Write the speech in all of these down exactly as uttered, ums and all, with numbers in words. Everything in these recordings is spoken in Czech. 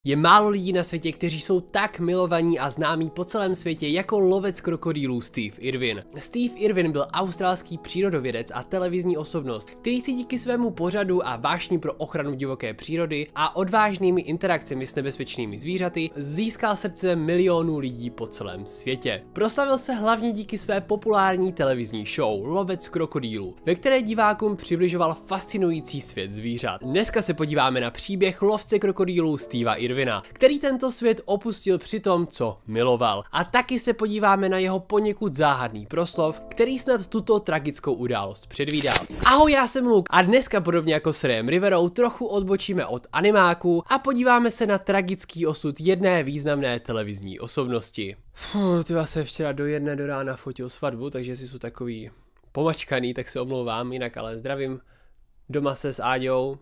Je málo lidí na světě, kteří jsou tak milovaní a známí po celém světě jako lovec krokodýlů Steve Irwin. Steve Irwin byl australský přírodovědec a televizní osobnost, který si díky svému pořadu a vášni pro ochranu divoké přírody a odvážnými interakcemi s nebezpečnými zvířaty získal srdce milionů lidí po celém světě. Proslavil se hlavně díky své populární televizní show Lovec krokodýlů, ve které divákům přibližoval fascinující svět zvířat. Dneska se podíváme na příběh lovce krokodýlů Steva Irwina, který tento svět opustil při tom, co miloval. A taky se podíváme na jeho poněkud záhadný proslov, který snad tuto tragickou událost předvídal. Ahoj, já jsem Luke a dneska podobně jako s Rayem Riverou trochu odbočíme od animáků a podíváme se na tragický osud jedné významné televizní osobnosti. Fuh, ty se včera do jedné do rána fotil svatbu, takže si jsou takový pomačkaný, tak se omlouvám, jinak ale zdravím. Doma se s Áďou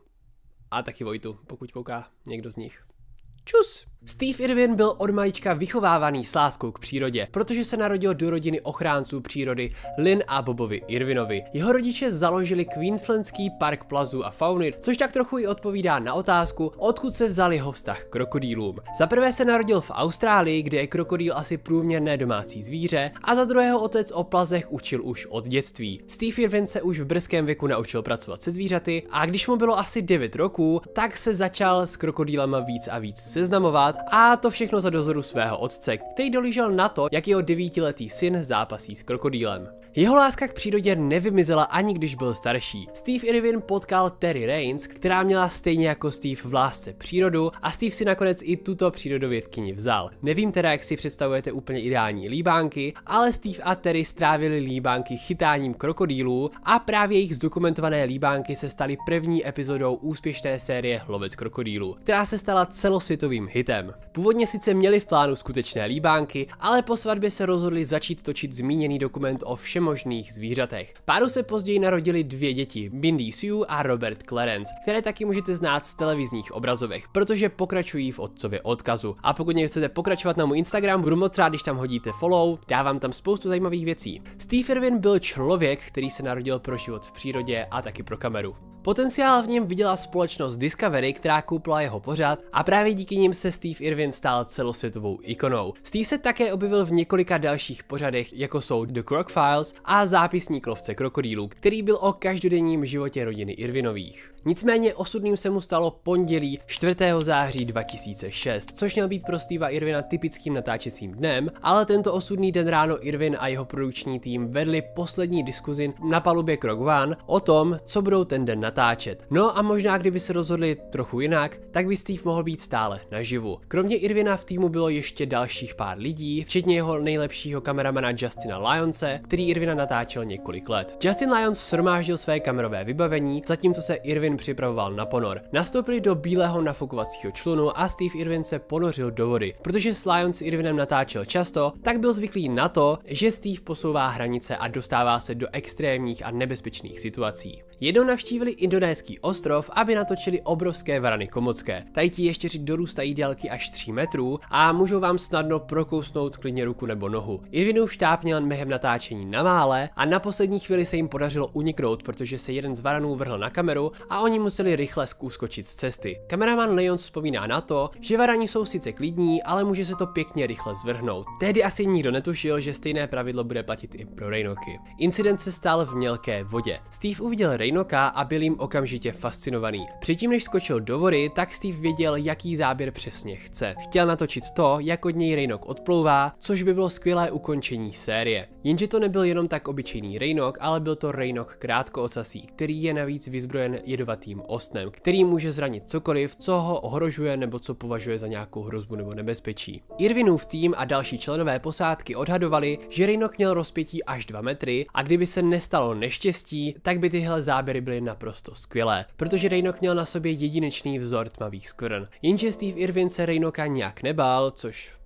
a taky Vojtu, pokud kouká někdo z nich. Čus! Steve Irwin byl od malička vychovávaný s láskou k přírodě, protože se narodil do rodiny ochránců přírody Lynn a Bobovi Irwinovi. Jeho rodiče založili Queenslandský park plazu a fauny, což tak trochu i odpovídá na otázku, odkud se vzal jeho vztah k krokodýlům. Za prvé se narodil v Austrálii, kde je krokodýl asi průměrné domácí zvíře, a za druhého otec o plazech učil už od dětství. Steve Irwin se už v brzkém věku naučil pracovat se zvířaty a když mu bylo asi devět roků, tak se začal s krokodýlama víc a víc seznamovat. A to všechno za dozoru svého otce, který dohlížel na to, jak jeho devítiletý syn zápasí s krokodýlem. Jeho láska k přírodě nevymizela ani když byl starší. Steve Irwin potkal Terry Rains, která měla stejně jako Steve v lásce přírodu, a Steve si nakonec i tuto přírodovědkyni vzal. Nevím teda, jak si představujete úplně ideální líbánky, ale Steve a Terry strávili líbánky chytáním krokodýlů a právě jejich zdokumentované líbánky se staly první epizodou úspěšné série Lovec krokodýlů, která se stala celosvětovým hitem. Původně sice měli v plánu skutečné líbánky, ale po svatbě se rozhodli začít točit zmíněný dokument o všemožných zvířatech. Páru se později narodili dvě děti, Bindi Sue a Robert Clarence, které taky můžete znát z televizních obrazovek, protože pokračují v otcově odkazu. A pokud chcete pokračovat na můj Instagram, budu moc rád, když tam hodíte follow, dávám tam spoustu zajímavých věcí. Steve Irwin byl člověk, který se narodil pro život v přírodě a taky pro kameru. Potenciál v něm viděla společnost Discovery, která koupila jeho pořad, a právě díky nim se Steve Irwin stal celosvětovou ikonou. Steve se také objevil v několika dalších pořadech, jako jsou The Croc Files a Zápisník lovce krokodýlů, který byl o každodenním životě rodiny Irwinových. Nicméně osudným se mu stalo pondělí čtvrtého září dva tisíce šest, což měl být pro Steva Irwina typickým natáčecím dnem, ale tento osudný den ráno Irwin a jeho produkční tým vedli poslední diskuzi na palubě Croc One o tom, co budou ten den natáčet. No a možná kdyby se rozhodli trochu jinak, tak by Steve mohl být stále naživu. Kromě Irwina v týmu bylo ještě dalších pár lidí, včetně jeho nejlepšího kameramana Justina Lyonse, který Irwina natáčel několik let. Justin Lyons shromáždil své kamerové vybavení, zatímco se Irwin připravoval na ponor. Nastoupili do bílého nafukovacího člunu a Steve Irwin se ponořil do vody. Protože s Lyons s Irwinem natáčel často, tak byl zvyklý na to, že Steve posouvá hranice a dostává se do extrémních a nebezpečných situací. Jednou navštívili indonéský ostrov, aby natočili obrovské varany komotské. Tady ti ještěři dorůstají délky až tří metrů a můžou vám snadno prokousnout klidně ruku nebo nohu. Irwinův štáb měl během natáčení na mále a na poslední chvíli se jim podařilo uniknout, protože se jeden z varanů vrhl na kameru a oni museli rychle zkuskočit z cesty. Kameraman Leon vzpomíná na to, že varani jsou sice klidní, ale může se to pěkně rychle zvrhnout. Tehdy asi nikdo netušil, že stejné pravidlo bude platit i pro Rejnoky. Incident se stal v mělké vodě. Steve uviděl Rejnoka a byl jim okamžitě fascinovaný. Předtím, než skočil do vody, tak Steve věděl, jaký záběr přesně chce. Chtěl natočit to, jak od něj Rejnok odplouvá, což by bylo skvělé ukončení série. Jenže to nebyl jenom tak obyčejný Rejnok, ale byl to Rejnok krátkoocasý, který je navíc vyzbrojen jedovatým ostnem, který může zranit cokoliv, co ho ohrožuje nebo co považuje za nějakou hrozbu nebo nebezpečí. Irwinův tým a další členové posádky odhadovali, že Rejnok měl rozpětí až dva metry a kdyby se nestalo neštěstí, tak by tyhle záběry byly naprosto skvělé, protože Rejnok měl na sobě jedinečný vzor tmavých skvrn. Jenže Steve Irwin se Rejnoka nějak nebál, což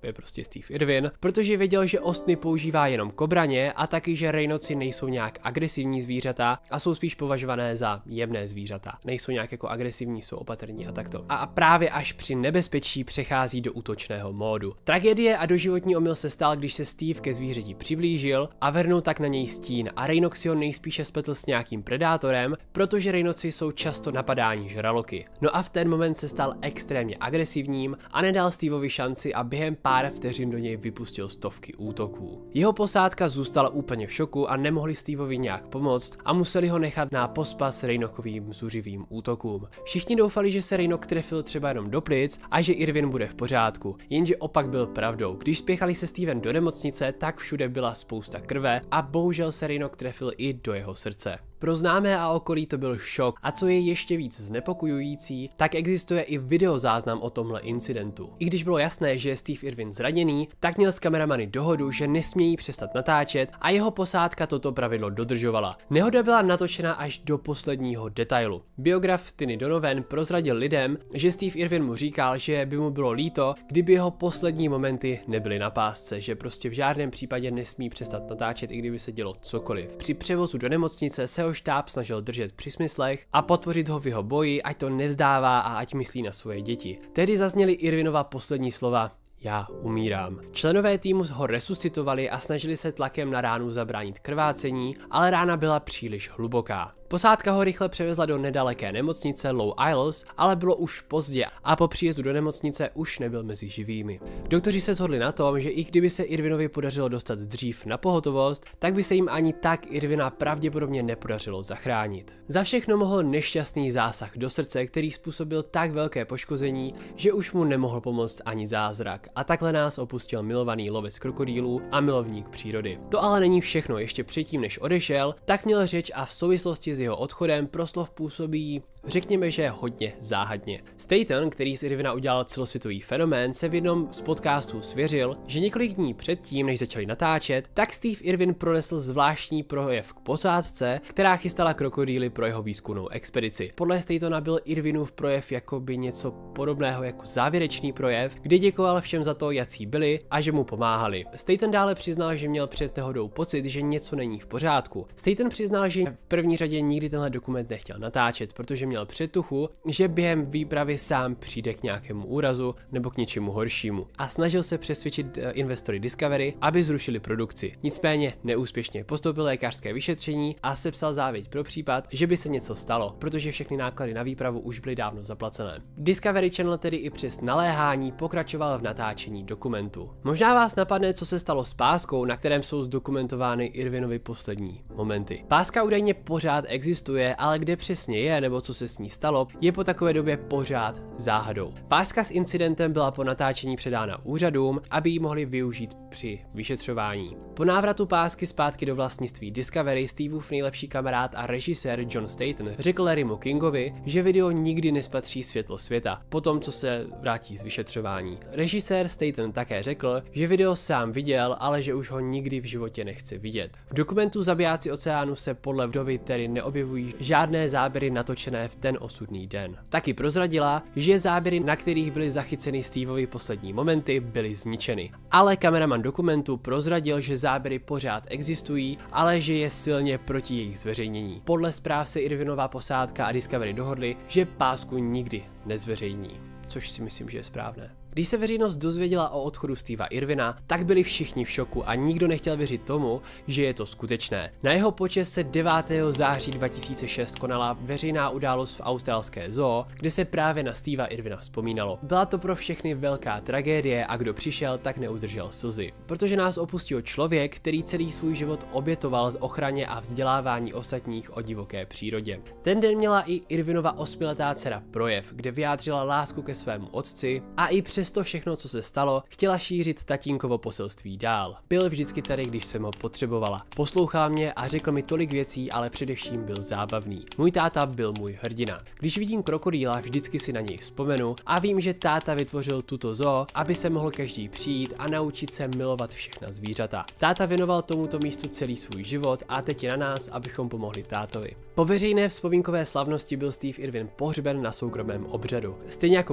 je prostě Steve Irwin, protože věděl, že ostny používá jenom kobraně a taky, že rejnoci nejsou nějak agresivní zvířata a jsou spíš považované za jemné zvířata. Nejsou nějak jako agresivní, jsou opatrní a takto. A právě až při nebezpečí přechází do útočného módu. Tragédie a doživotní omyl se stal, když se Steve ke zvířeti přiblížil a vrhnul tak na něj stín a rejnok si ho nejspíše spletl s nějakým predátorem, protože rejnoci jsou často napadáni žraloky. No a v ten moment se stal extrémně agresivním a nedal Steveovi šanci a během pár vteřin do něj vypustil stovky útoků. Jeho posádka zůstala úplně v šoku a nemohli Steveovi nějak pomoct a museli ho nechat na pospas rejnokovým zuřivým útokům. Všichni doufali, že se rejnok trefil třeba jenom do plic a že Irwin bude v pořádku, jenže opak byl pravdou. Když spěchali se Stevem do nemocnice, tak všude byla spousta krve a bohužel se rejnok trefil i do jeho srdce. Pro známé a okolí to byl šok a co je ještě víc znepokojující, tak existuje i videozáznam o tomhle incidentu. I když bylo jasné, že je Steve Irwin zraněný, tak měl s kameramany dohodu, že nesmějí přestat natáčet a jeho posádka toto pravidlo dodržovala. Nehoda byla natočena až do posledního detailu. Biograf Tiny Donovan prozradil lidem, že Steve Irwin mu říkal, že by mu bylo líto, kdyby jeho poslední momenty nebyly na pásce, že prostě v žádném případě nesmí přestat natáčet, i kdyby se dělo cokoliv. Při převozu do nemocnice se ho štáb snažil držet při smyslech a podpořit ho v jeho boji, ať to nevzdává a ať myslí na svoje děti. Tehdy zazněly Irwinova poslední slova: já umírám. Členové týmu ho resuscitovali a snažili se tlakem na ránu zabránit krvácení, ale rána byla příliš hluboká. Posádka ho rychle převezla do nedaleké nemocnice Low Isles, ale bylo už pozdě a po příjezdu do nemocnice už nebyl mezi živými. Doktoři se shodli na tom, že i kdyby se Irwinovi podařilo dostat dřív na pohotovost, tak by se jim ani tak Irwina pravděpodobně nepodařilo zachránit. Za všechno mohl nešťastný zásah do srdce, který způsobil tak velké poškození, že už mu nemohl pomoct ani zázrak. A takhle nás opustil milovaný lovec krokodýlů a milovník přírody. To ale není všechno, ještě předtím než odešel, tak měl řeč a v souvislosti s jeho odchodem proslov působí, řekněme, že hodně záhadně. Staten, který z Irwina udělal celosvětový fenomén, se v jednom z podcastů svěřil, že několik dní předtím, než začali natáčet, tak Steve Irwin pronesl zvláštní projev k posádce, která chystala krokodýly pro jeho výzkumnou expedici. Podle Statona byl Irwinův projev jakoby něco podobného jako závěrečný projev, kde děkoval všem za to, jací byli a že mu pomáhali. Staten dále přiznal, že měl před nehodou pocit, že něco není v pořádku. Staten přiznal, že v první řadě nikdy tenhle dokument nechtěl natáčet, protože měl předtuchu, že během výpravy sám přijde k nějakému úrazu nebo k něčemu horšímu a snažil se přesvědčit investory Discovery, aby zrušili produkci. Nicméně neúspěšně postoupil lékařské vyšetření a sepsal závěť pro případ, že by se něco stalo, protože všechny náklady na výpravu už byly dávno zaplacené. Discovery Channel tedy i přes naléhání pokračoval v natáčení dokumentu. Možná vás napadne, co se stalo s páskou, na kterém jsou zdokumentovány Irwinovy poslední momenty. Páska údajně pořád existuje, ale kde přesně je nebo co se s ní stalo, je po takové době pořád záhadou. Páska s incidentem byla po natáčení předána úřadům, aby ji mohli využít při vyšetřování. Po návratu pásky zpátky do vlastnictví Discovery Steveův nejlepší kamarád a režisér John Staton řekl Larrymu Kingovi, že video nikdy nespatří světlo světa, po tom, co se vrátí z vyšetřování. Režisér Staton také řekl, že video sám viděl, ale že už ho nikdy v životě nechce vidět. V dokumentu Zabijáci oceánu se podle vdovy tedy neobjevují žádné záběry natočené v ten osudný den. Taky prozradila, že záběry, na kterých byly zachyceny Steveovi poslední momenty, byly zničeny. Ale kameraman dokumentu prozradil, že záběry pořád existují, ale že je silně proti jejich zveřejnění. Podle zpráv se Irwinová posádka a Discovery dohodli, že pásku nikdy nezveřejní, což si myslím, že je správné. Když se veřejnost dozvěděla o odchodu Steva Irwina, tak byli všichni v šoku a nikdo nechtěl věřit tomu, že je to skutečné. Na jeho počest se devátého září dva tisíce šest konala veřejná událost v australské zoo, kde se právě na Steva Irwina vzpomínalo. Byla to pro všechny velká tragédie a kdo přišel, tak neudržel slzy. Protože nás opustil člověk, který celý svůj život obětoval z ochraně a vzdělávání ostatních o divoké přírodě. Ten den měla i Irwinova osmiletá dcera projev, kde vyjádřila lásku ke svému otci a i přes to všechno, co se stalo, chtěla šířit tatínkovo poselství dál. Byl vždycky tady, když jsem ho potřebovala. Poslouchal mě a řekl mi tolik věcí, ale především byl zábavný. Můj táta byl můj hrdina. Když vidím krokodýla, vždycky si na něj vzpomenu a vím, že táta vytvořil tuto zoo, aby se mohl každý přijít a naučit se milovat všechna zvířata. Táta věnoval tomuto místu celý svůj život a teď je na nás, abychom pomohli tátovi. Po veřejné vzpomínkové slavnosti byl Steve Irwin pohřben na soukromém obřadu. Stejně jako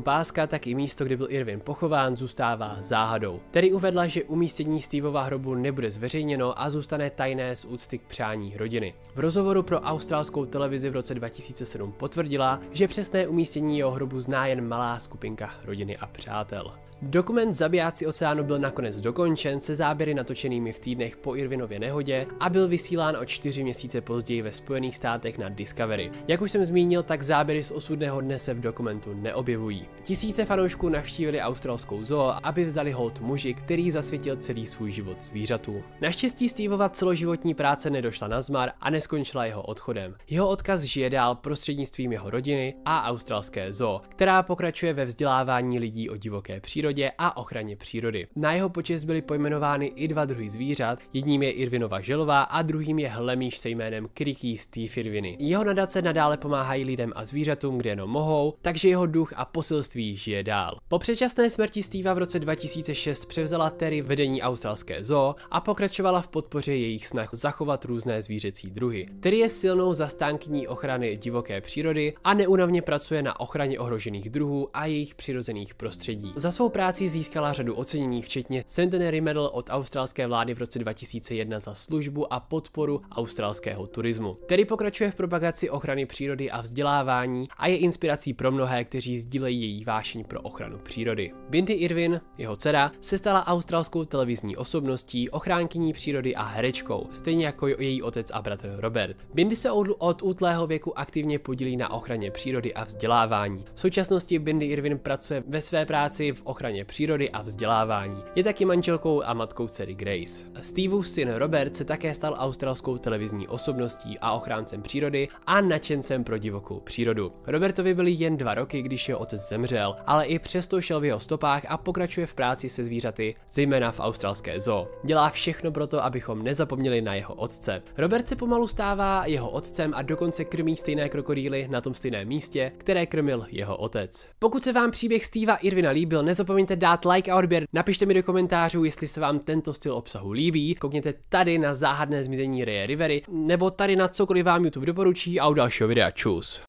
páska, tak i místo, kde byl Irwin pochován, zůstává záhadou. Terry uvedla, že umístění Steveova hrobu nebude zveřejněno a zůstane tajné z úcty k přání rodiny. V rozhovoru pro australskou televizi v roce dva tisíce sedm potvrdila, že přesné umístění jeho hrobu zná jen malá skupinka rodiny a přátel. Dokument Zabijáci oceánu byl nakonec dokončen se záběry natočenými v týdnech po Irwinově nehodě a byl vysílán o čtyři měsíce později ve Spojených státech na Discovery. Jak už jsem zmínil, tak záběry z osudného dne se v dokumentu neobjevují. Tisíce fanoušků navštívili australskou zoo, aby vzali hold muži, který zasvětil celý svůj život zvířatům. Naštěstí Steveova celoživotní práce nedošla na zmar a neskončila jeho odchodem. Jeho odkaz žije dál prostřednictvím jeho rodiny a australské zoo, která pokračuje ve vzdělávání lidí o divoké přírodě a ochraně přírody. Na jeho počest byly pojmenovány i dva druhy zvířat, jedním je Irwinova želva a druhým je hlemýš se jménem Kriký Steve Irwiny. Jeho nadace nadále pomáhají lidem a zvířatům, kde jenom mohou, takže jeho duch a poselství žije dál. Po předčasné smrti Steva v roce dva tisíce šest převzala Terry vedení australské zoo a pokračovala v podpoře jejich snah zachovat různé zvířecí druhy. Terry je silnou zastánkyní ochrany divoké přírody a neúnavně pracuje na ochraně ohrožených druhů a jejich přirozených prostředí. Za svou práci získala řadu ocenění, včetně Centenary Medal od australské vlády v roce dva tisíce jedna za službu a podporu australského turismu. Terry pokračuje v propagaci ochrany přírody a vzdělávání a je inspirací pro mnohé, kteří sdílejí její vášeň pro ochranu přírody. Bindi Irwin, jeho dcera, se stala australskou televizní osobností, ochránkyní přírody a herečkou, stejně jako její otec a bratr Robert. Bindi se od, od útlého věku aktivně podílí na ochraně přírody a vzdělávání. V současnosti Bindi Irwin pracuje ve své práci v ochraně přírody a vzdělávání. Je taky manželkou a matkou dcery Grace. Steveův syn Robert se také stal australskou televizní osobností a ochráncem přírody a nadšencem pro divokou přírodu. Robertovi byly jen dva roky, když jeho otec zemřel, ale i přesto šel v jeho stopách a pokračuje v práci se zvířaty, zejména v australské zoo. Dělá všechno pro to, abychom nezapomněli na jeho otce. Robert se pomalu stává jeho otcem a dokonce krmí stejné krokodýly na tom stejném místě, které krmil jeho otec. Pokud se vám příběh Steva Irwina líbil, nezapomeňte dát like a odběr, napište mi do komentářů, jestli se vám tento styl obsahu líbí, koukněte tady na záhadné zmizení Raye Rivery, nebo tady na cokoliv vám YouTube doporučí a u dalšího videa čus.